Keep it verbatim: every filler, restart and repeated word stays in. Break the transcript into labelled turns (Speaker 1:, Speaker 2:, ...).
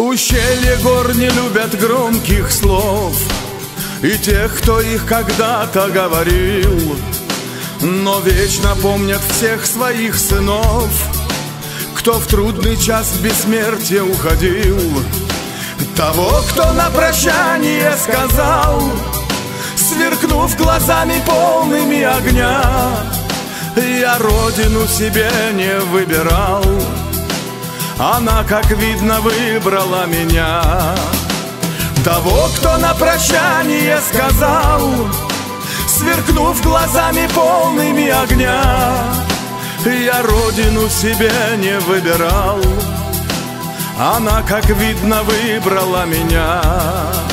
Speaker 1: Ущелья гор не любят громких слов и тех, кто их когда-то говорил, но вечно помнят всех своих сынов, кто в трудный час в бессмертие уходил. Того, кто на прощание сказал, сверкнув глазами полными огня: я родину себе не выбирал, она, как видно, выбрала меня. Того, кто на прощание сказал, сверкнув глазами полными огня: я родину себе не выбирал, она, как видно, выбрала меня.